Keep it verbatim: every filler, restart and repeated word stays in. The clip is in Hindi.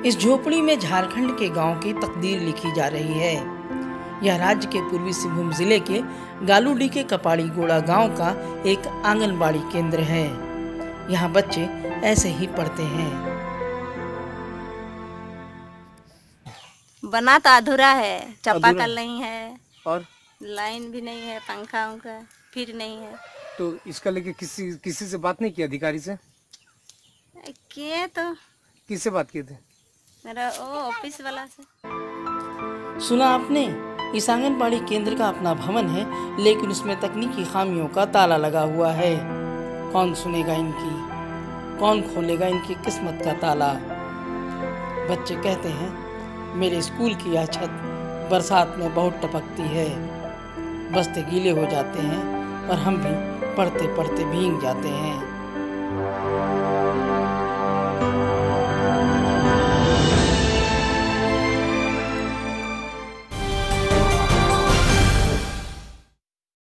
इस झोपड़ी में झारखंड के गांव की तकदीर लिखी जा रही है। यह राज्य के पूर्वी सिंहभूम जिले के गालूडी के कपाड़ी गोड़ा गांव का एक आंगनबाड़ी केंद्र है। यहाँ बच्चे ऐसे ही पढ़ते हैं। बना तो अधूरा है, चापाकल नहीं है और लाइन भी नहीं है, पंखा उनका फिर नहीं है। तो इसका लेके किसी किसी से बात नहीं की अधिकारी से? किए तो किससे बात किए थे? मेरा वो ऑफिस वाला से। सुना आपने, इस आंगनबाड़ी केंद्र का अपना भवन है, लेकिन उसमें तकनीकी खामियों का ताला लगा हुआ है। कौन सुनेगा इनकी, कौन खोलेगा इनकी किस्मत का ताला? बच्चे कहते हैं, मेरे स्कूल की यह छत बरसात में बहुत टपकती है, बस्ते गीले हो जाते हैं और हम भी पढ़ते पढ़ते भीग जाते हैं।